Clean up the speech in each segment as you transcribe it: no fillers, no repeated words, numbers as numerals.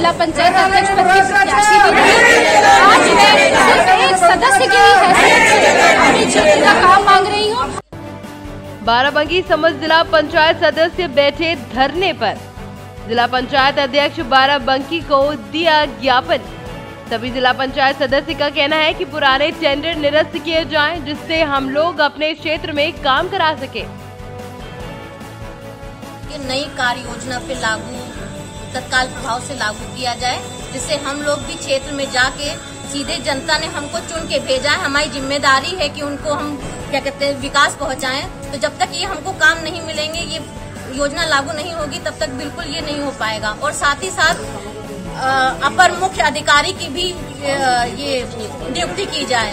जिला पंचायत अध्यक्ष पद की प्रत्याशी भी रही। आज मैं सिर्फ एक सदस्य की हैसियत से अपने क्षेत्र का काम मांग रही हूँ। बाराबंकी समस्त जिला पंचायत सदस्य बैठे धरने पर। जिला पंचायत अध्यक्ष बाराबंकी को दिया ज्ञापन। सभी जिला पंचायत सदस्य का कहना है कि पुराने टेंडर निरस्त किए जाएं, जिससे हम लोग अपने क्षेत्र में काम करा सके। नई कार्य योजना पे तत्काल प्रभाव से लागू किया जाए, जिससे हम लोग भी क्षेत्र में जाके सीधे जनता ने हमको चुन के भेजा है, हमारी जिम्मेदारी है कि उनको हम क्या कहते हैं विकास पहुंचाएं। तो जब तक ये हमको काम नहीं मिलेंगे, ये योजना लागू नहीं होगी, तब तक बिल्कुल ये नहीं हो पाएगा। और साथ ही साथ अपर मुख्य अधिकारी की भी ये नियुक्ति की जाए।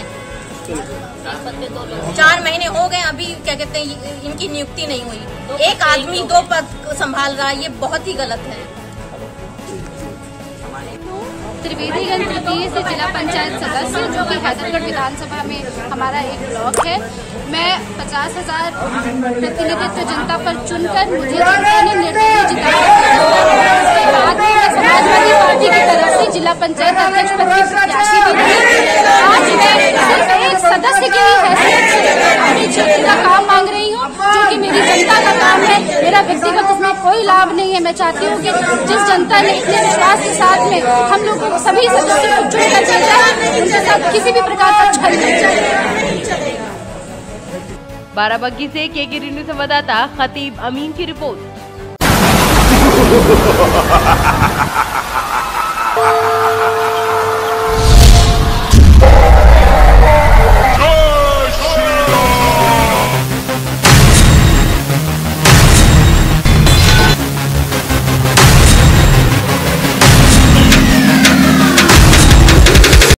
4 महीने हो गए अभी क्या कहते हैं इनकी नियुक्ति नहीं हुई। एक आदमी 2 पद संभाल रहा है, ये बहुत ही गलत है। त्रिवेदीगंज तृतीय से जिला पंचायत सदस्य, जो कि हैदरगढ़ विधानसभा में हमारा एक ब्लॉक है। मैं 50,000 प्रतिनिधित्व जनता पर चुनकर मुझे जनता ने निर्दलीय जिताया। उसके बाद में मैं समाजवादी पार्टी की तरफ से जिला पंचायत अध्यक्ष पद की प्रत्याशी भी रही। आज मैं सिर्फ एक सदस्य की हैसियत से अपने क्षेत्र का काम मांग रही हूँ, जो कि मेरी जनता का काम है। मेरा व्यक्तिगत इसमें कोई लाभ नहीं है। मैं चाहती हूँ कि जिस जनता ने इतने विश्वास के साथ में हम लोगों को सभी सदस्यों को चुनकर भेजा है, उनके साथ किसी भी प्रकार का छल नहीं चलेगा। बाराबंकी से के न्यूज़ संवाददाता खतीब अमीन की रिपोर्ट।